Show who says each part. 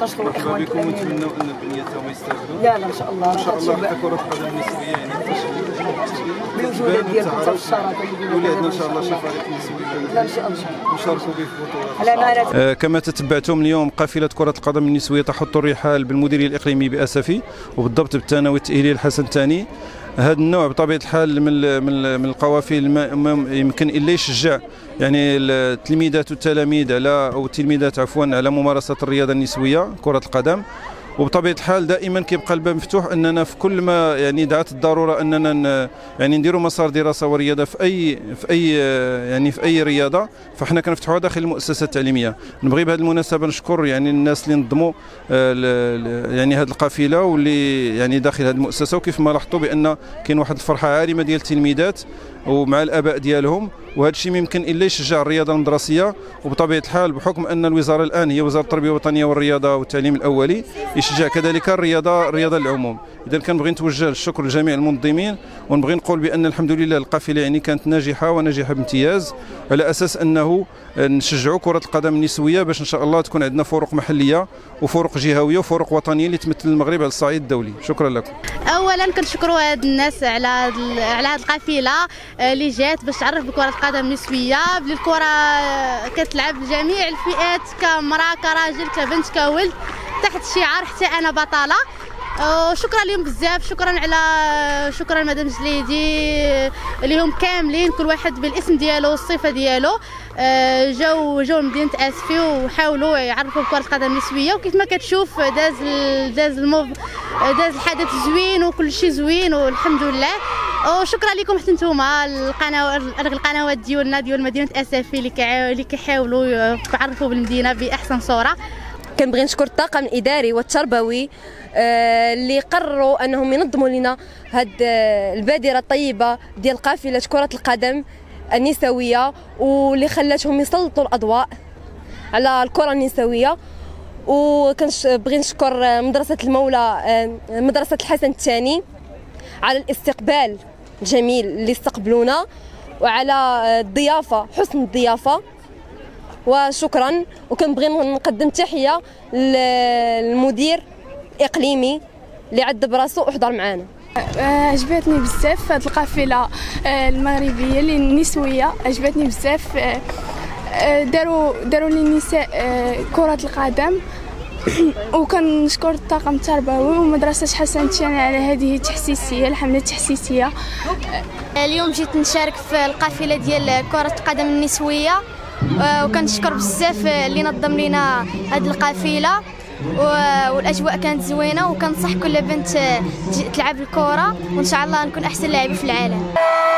Speaker 1: كنشكر الاخوان
Speaker 2: بكم ونتمنوا ان بنيتهم يستافدوا.
Speaker 1: لا ان شاء الله
Speaker 2: ان شاء الله حتى كرة القدم النسوية يعني
Speaker 1: بالوجود ديالكم حتى الشرف
Speaker 2: ولادنا ان شاء الله شي فريق نسوي
Speaker 1: ان شاء الله
Speaker 2: نشاركوا به في البطولات.
Speaker 3: كما تتبعتم اليوم قافلة كرة القدم النسوية تحط الرحال بالمديرية الإقليمي بأسفي وبالضبط بالثانوي التأهيلي الحسن الثاني. هذا النوع بطبيعة الحال من القوافل ما يمكن إلا يشجع يعني التلميذات والتلاميذ او التلميذات على ممارسة الرياضة النسوية كرة القدم. وبطبيعه الحال دائما كيبقى الباب مفتوح اننا في كل ما يعني دعت الضروره اننا يعني نديروا مسار دراسه ورياضه في اي رياضه، فاحنا كنفتحوها داخل المؤسسه التعليميه. نبغي بهذه المناسبه نشكر يعني الناس اللي نظموا يعني هذه القافله واللي يعني داخل هذه المؤسسه، وكيف ما لاحظتوا بان كاين واحد الفرحه عارمه ديال التلميذات ومع الاباء ديالهم، وهذا الشيء ما يمكن الا يشجع الرياضه المدرسيه. وبطبيعه الحال بحكم ان الوزاره الان هي وزاره التربيه الوطنيه والرياضه والتعليم الاولي يشجع كذلك الرياضه العموم. اذا كنبغي نتوجه الشكر لجميع المنظمين، ونبغي نقول بان الحمد لله القافله يعني كانت ناجحه وناجحه بامتياز، على اساس انه نشجعوا كره القدم النسويه باش ان شاء الله تكون عندنا فروق محليه وفروق جهويه وفروق وطنيه اللي تمثل المغرب على الصعيد الدولي. شكرا لكم.
Speaker 4: اولا كنشكروا هاد الناس على هاد القافله اللي جات باش تعرف بكره القدم النسويه، بلي الكره كتلعب جميع الفئات، كمراه كراجل كبنت كولد، تحت شعار حتى انا بطله. وشكرا لهم بزاف، شكرا مدام جليدي اللي هم كاملين كل واحد بالاسم ديالو والصفه ديالو جاو لمدينه اسفي وحاولوا يعرفوا بكره القدم النسويه. وكيف ما كتشوف داز الحدث زوين وكل شيء زوين والحمد لله. وشكرا لكم حتى نتوما القنوات ديالنا ديال مدينه اسفي اللي كيحاولوا يعرفوا بالمدينه باحسن صوره.
Speaker 5: كنبغي نشكر الطاقم الاداري والتربوي اللي قرروا انهم ينظموا لنا هاد البادره الطيبه ديال قافله كره القدم النسويه، واللي خلاتهم يسلطوا الاضواء على الكره النسويه. وكنبغي نشكر مدرسه المولى مدرسه الحسن الثاني على الاستقبال الجميل اللي استقبلونا، وعلى الضيافه حسن الضيافه، وشكرا. وكنبغي نقدم تحيه للمدير الاقليمي اللي عذب راسو وحضر معنا.
Speaker 6: عجبتني بزاف هاد القافله المغربيه اللي النسويه، عجبتني بزاف. داروا للنساء كره القدم وكنشكر الطاقم التربوي ومدرسه حسن الثاني على هذه التحسيسيه، الحمله التحسيسيه.
Speaker 4: اليوم جيت نشارك في القافله ديال كره القدم النسويه، وكنشكر بزاف اللي نظم لنا هذه القافله، والاجواء كانت زوينه. وكنصح كل بنت تلعب الكره، وان شاء الله نكون احسن لاعبه في العالم.